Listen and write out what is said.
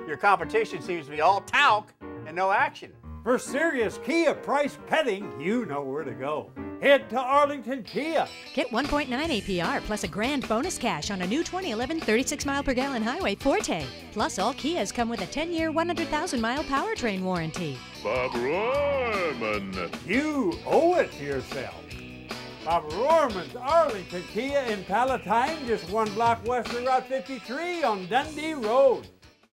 Your competition seems to be all talc and no action. For serious Kia price petting, you know where to go. Head to Arlington Kia. Get 1.9 APR plus a grand bonus cash on a new 2011 36-mile-per-gallon Highway Forte. Plus, all Kias come with a 10-year, 100,000-mile powertrain warranty. Bob Rohrman. You owe it to yourself. Bob Rohrman's Arlington Kia in Palatine, just one block west of Route 53 on Dundee Road.